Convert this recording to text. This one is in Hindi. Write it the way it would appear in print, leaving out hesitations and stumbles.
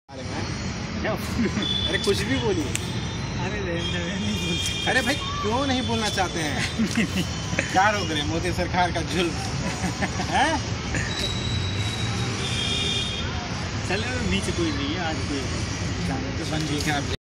अरे कुछ भी बोलिए। अरे नहीं बोल। अरे भाई क्यों नहीं बोलना चाहते हैं? क्या रोक रहे हैं मोदी सरकार का जुल्म है? चलो नीचे कोई नहीं है आज कोई बन जी क्या